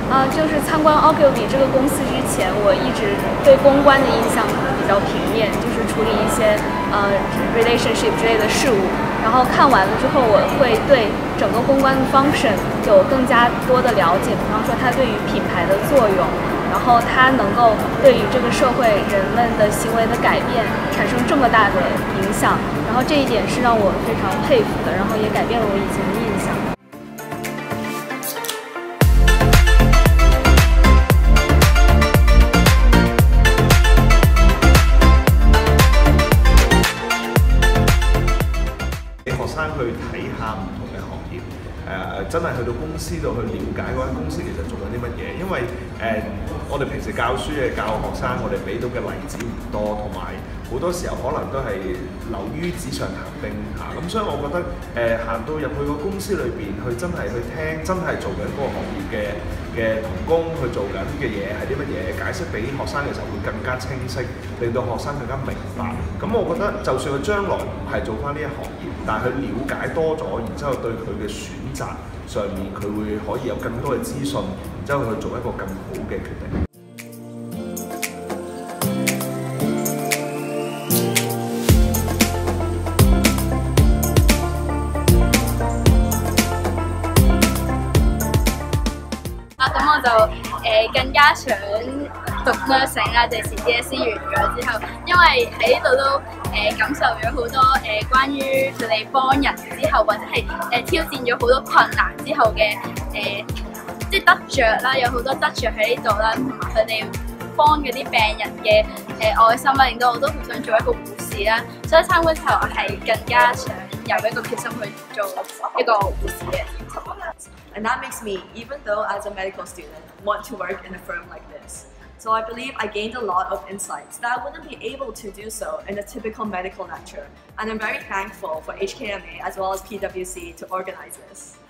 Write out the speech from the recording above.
就是参观 Ogilvy 这个公司之前，我一直对公关的印象可能比较平面，就是处理一些relationship 之类的事务。然后看完了之后，我会对整个公关的 function 有更加多的了解，比方说它对于品牌的作用，然后它能够对于这个社会人们的行为的改变产生这么大的影响，然后这一点是让我非常佩服的，然后也改变了我以前的印象。 去睇下唔同嘅行業，真係去到公司度去了解嗰間公司其實做緊啲乜嘢，因為我哋平時教書嘅教學生，我哋俾到嘅例子唔多，同埋好多時候可能都係流於紙上談兵嚇，咁所以我覺得行到入去個公司裏邊，去真係去聽，真係做緊嗰個行業嘅同工去做緊嘅嘢係啲乜嘢，解釋俾學生嘅時候會更加清晰，令到學生更加明白。咁我覺得就算佢將來唔係做翻呢一行業，但係佢了解多咗，然之後對佢嘅選擇上面佢會可以有更多嘅資訊，然之後去做一個更好嘅決定。 咁我就更加想讀 nursing 啦，第時 DSE 完咗之後，因為喺呢度都感受咗好多關於佢哋幫人之後，或者係挑戰咗好多困難之後嘅即係得着啦，有好多得着喺呢度啦，同埋佢哋幫嗰啲病人嘅愛心啦，令到我都好想做一個護士啦，所以參觀之後我係更加想有一個決心去做一個護士嘅。 And that makes me, even though as a medical student, want to work in a firm like this. So I believe I gained a lot of insights that I wouldn't be able to do so in a typical medical lecture. And I'm very thankful for HKMA as well as PwC to organize this.